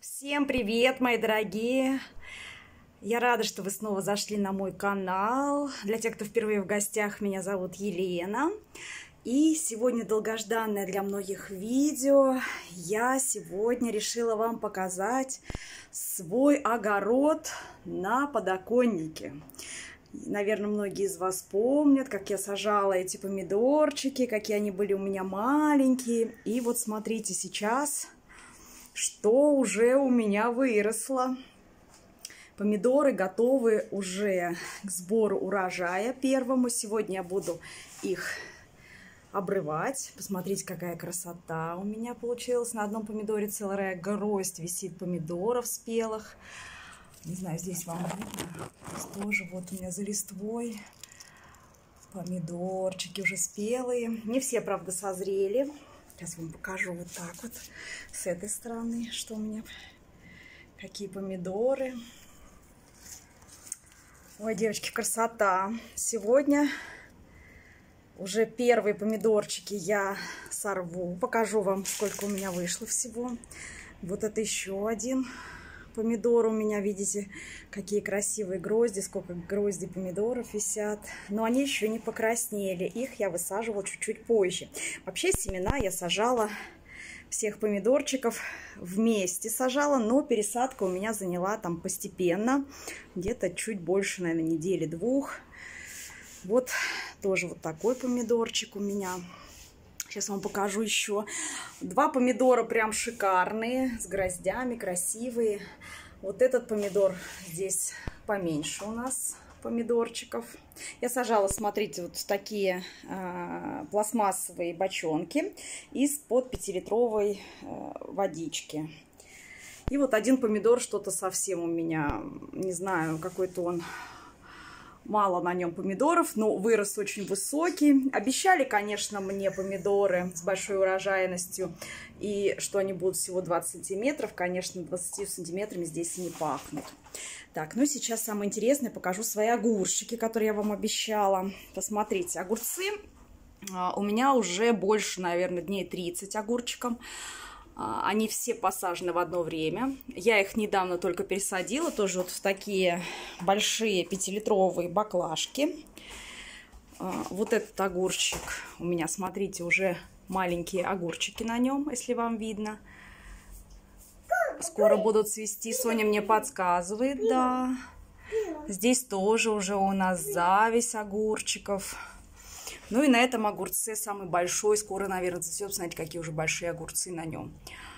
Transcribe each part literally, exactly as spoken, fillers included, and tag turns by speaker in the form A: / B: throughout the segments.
A: Всем привет, мои дорогие! Я рада, что вы снова зашли на мой канал. Для тех, кто впервые в гостях, меня зовут Елена. И сегодня долгожданное для многих видео. Я сегодня решила вам показать свой огород на подоконнике. Наверное, многие из вас помнят, как я сажала эти помидорчики, какие они были у меня маленькие. И вот смотрите сейчас, что уже у меня выросло. Помидоры готовы уже к сбору урожая первому. Сегодня я буду их обрывать. Посмотрите, какая красота у меня получилась. На одном помидоре целая гроздь висит помидоров спелых. Не знаю, здесь вам видно. Здесь тоже вот у меня за листвой помидорчики уже спелые. Не все, правда, созрели. Сейчас вам покажу вот так вот с этой стороны, что у меня, какие помидоры. Ой, девочки, красота. Сегодня уже первые помидорчики я сорву. Покажу вам, сколько у меня вышло всего. Вот это еще один помидор у меня, видите, какие красивые грозди, сколько гроздей помидоров висят. Но они еще не покраснели. Их я высаживала чуть-чуть позже. Вообще семена я сажала всех помидорчиков вместе сажала, но пересадка у меня заняла там постепенно, где-то чуть больше, наверное, недели-двух. Вот тоже вот такой помидорчик у меня. Сейчас вам покажу еще. Два помидора прям шикарные, с гроздями, красивые. Вот этот помидор здесь поменьше у нас помидорчиков. Я сажала, смотрите, вот в такие э, пластмассовые бочонки из-под пятилитровой э, водички. И вот один помидор что-то совсем у меня, не знаю, какой-то он... Мало на нем помидоров, но вырос очень высокий. Обещали, конечно, мне помидоры с большой урожайностью, и что они будут всего двадцать сантиметров. Конечно, двадцатью сантиметрами здесь не пахнут. Так, ну сейчас самое интересное, покажу свои огурчики, которые я вам обещала. Посмотрите, огурцы у меня уже больше, наверное, дней тридцать огурчиком. Они все посажены в одно время. Я их недавно только пересадила, тоже вот в такие большие пятилитровые баклажки. Вот этот огурчик у меня, смотрите, уже маленькие огурчики на нем, если вам видно. Скоро будут цвести. Соня мне подсказывает, да. Здесь тоже уже у нас зависть огурчиков. Ну и на этом огурце самый большой, скоро, наверное, зацветет. Смотрите, какие уже большие огурцы на нем.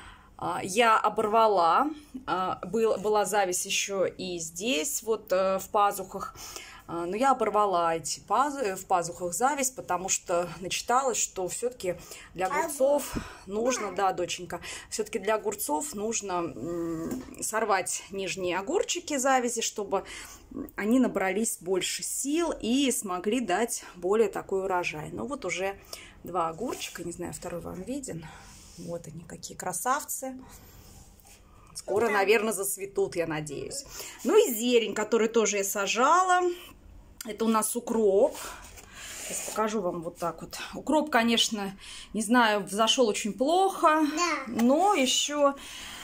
A: Я оборвала, была зависть еще и здесь, вот в пазухах. Но я оборвала эти пазы, в пазухах зависть, потому что начиталась, что все-таки для огурцов нужно, да, доченька, все-таки для огурцов нужно сорвать нижние огурчики завязи, чтобы они набрались больше сил и смогли дать более такой урожай. Ну вот уже два огурчика, не знаю, второй вам виден. Вот они, какие красавцы. Скоро, наверное, зацветут, я надеюсь. Ну и зелень, которую тоже я сажала. Это у нас укроп. Сейчас покажу вам вот так вот. Укроп, конечно, не знаю, взошел очень плохо, но еще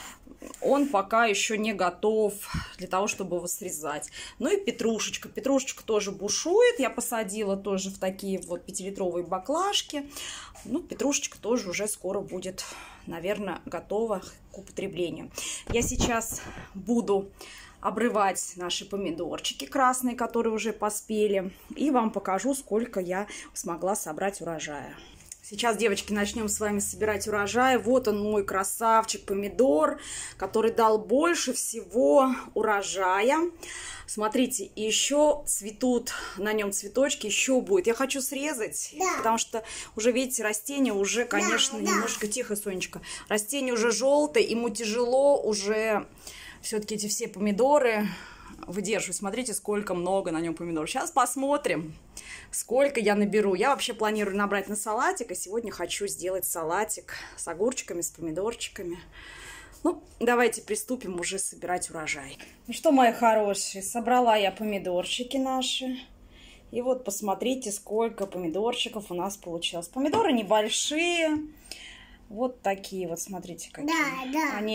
A: он пока еще не готов для того, чтобы его срезать. Ну и петрушечка. Петрушечка тоже бушует. Я посадила тоже в такие вот пятилитровые баклажки. Ну, петрушечка тоже уже скоро будет, наверное, готова к употреблению. Я сейчас буду обрывать наши помидорчики красные, которые уже поспели. И вам покажу, сколько я смогла собрать урожая. Сейчас, девочки, начнем с вами собирать урожай. Вот он, мой красавчик помидор, который дал больше всего урожая. Смотрите, еще цветут на нем цветочки, еще будет. Я хочу срезать, да, потому что уже, видите, растение уже, конечно, да, немножко... Да. Тихо, Сонечка. Растение уже желтое, ему тяжело уже все-таки эти все помидоры выдерживать. Смотрите, сколько много на нем помидоров. Сейчас посмотрим, сколько я наберу. Я вообще планирую набрать на салатик, и сегодня хочу сделать салатик с огурчиками, с помидорчиками. Ну, давайте приступим уже собирать урожай. Ну что, мои хорошие, собрала я помидорчики наши. И вот посмотрите, сколько помидорчиков у нас получилось. Помидоры небольшие. Вот такие вот, смотрите, какие.
B: Да, да.
A: Они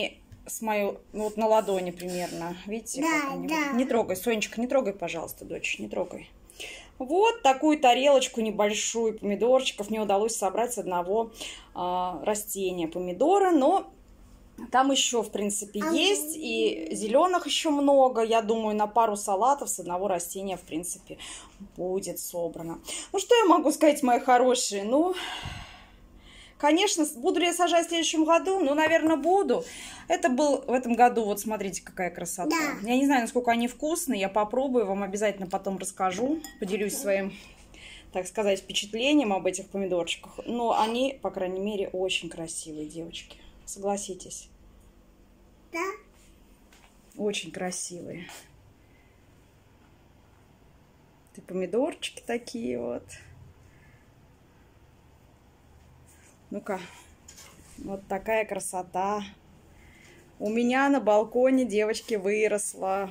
A: с мою, вот на ладони примерно. Видите,
B: Да,
A: как они?
B: да.
A: Не трогай, Сонечка, не трогай, пожалуйста, дочь, не трогай. Вот такую тарелочку небольшую помидорчиков мне удалось собрать с одного а, растения помидора, но там еще, в принципе, есть, и зеленых еще много. Я думаю, на пару салатов с одного растения, в принципе, будет собрано. Ну, что я могу сказать, мои хорошие? Ну, конечно, буду ли я сажать в следующем году? Ну, наверное, буду. Это был в этом году, вот смотрите, какая красота.
B: Да.
A: Я не знаю, насколько они вкусные, я попробую, вам обязательно потом расскажу, поделюсь своим, так сказать, впечатлением об этих помидорчиках. Но они, по крайней мере, очень красивые, девочки. Согласитесь?
B: Да.
A: Очень красивые. Ты помидорчики такие вот. Ну-ка, вот такая красота. У меня на балконе, девочки, выросла.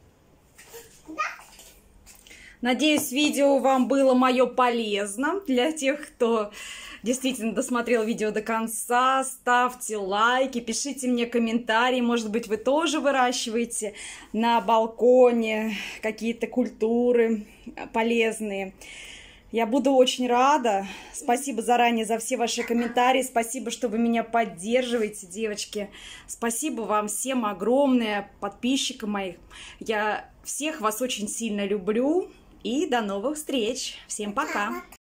A: Надеюсь, видео вам было мое полезно. Для тех, кто действительно досмотрел видео до конца, ставьте лайки, пишите мне комментарии. Может быть, вы тоже выращиваете на балконе какие-то культуры полезные. Я буду очень рада. Спасибо заранее за все ваши комментарии. Спасибо, что вы меня поддерживаете, девочки. Спасибо вам всем огромное, подписчикам моих. Я всех вас очень сильно люблю. И до новых встреч. Всем пока.